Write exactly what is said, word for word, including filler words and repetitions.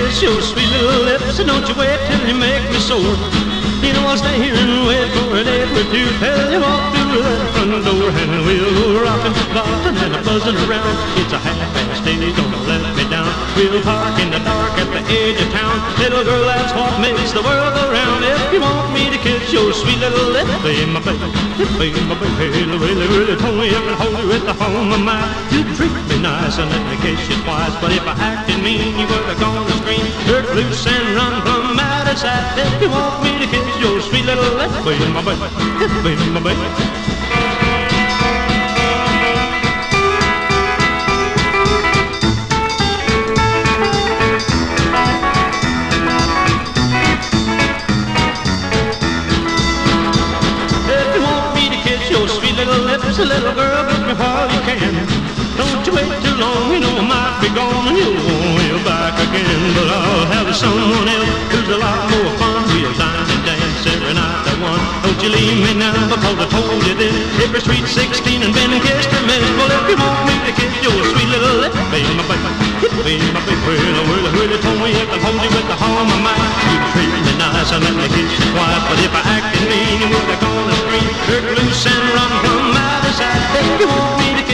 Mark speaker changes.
Speaker 1: kiss your sweet little lips, and don't you wait till you make me sore. You know I'll stay here and wait for a day or two till you walk through that front door, and we'll go rockin', boppin' and a buzzin' around. It's a half past eight, don't let me down. We'll park in the dark at the edge of town. Little girl, that's what makes the world go round. If you want me to kiss your sweet little lips, be my baby, be my baby, really, really told me I can hold you at the home of mine. You treat me nice and let me kiss you twice, but if I acted mean, you were gonna scream, jerk loose and run from out of sight. If you want me to kiss your sweet little lips, be my baby, be my baby. Lips, a little girl, kiss me while you can. Don't you wait too long, you know I might be gone and you'll want me back again. But I'll have someone else who's a lot more fun. We'll dine and dance every night at one. Don't you leave me now, because I told you this. If you're sweet sixteen and been and kissed her miss, well, if you want me to kiss your sweet little lips, be my baby, be my baby. Well, well, well, you told me I could hold you with the home of mine. You treat me nice and let me kiss you twice, but if I acted mean, you would have gone and scream, jerk loose and run from out of sight. If you want me to